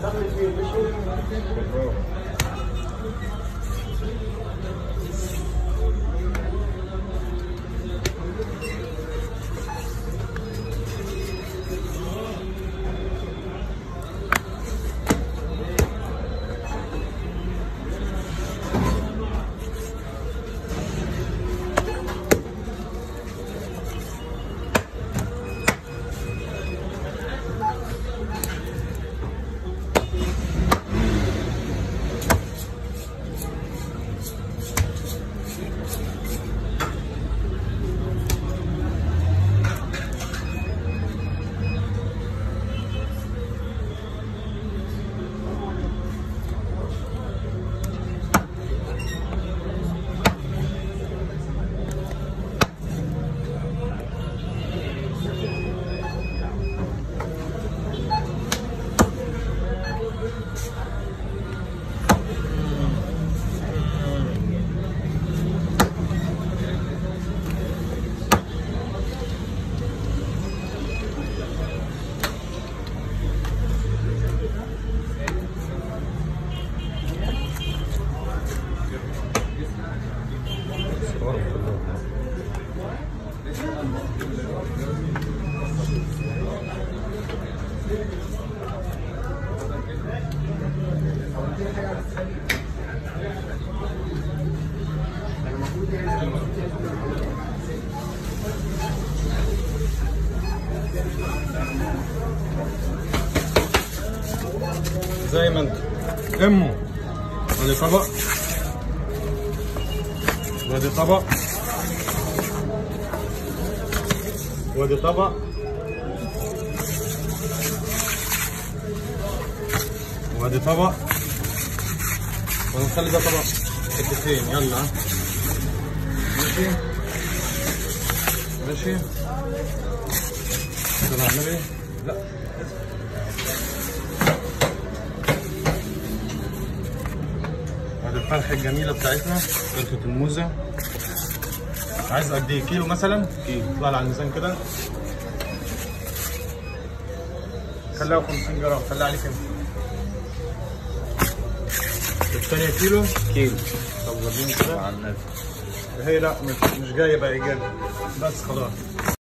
زي ما انت امه. ادي طبق وادي طبق وادي طبق وادي طبق، ونخلي ده طبق حتتين. يلا ماشي ماشي. صلى على النبي. لا هذه الفرخة الجميلة بتاعتنا، فرخة الموزة. عايز قد ايه؟ كيلو مثلا؟ كيلو. اطلع على الميزان كده. خليها 50 جرام، خليها عليك انت. الثانية كيلو؟ كيلو. طب وريني كده. هي لا مش جاية بقى إجابة، بس خلاص.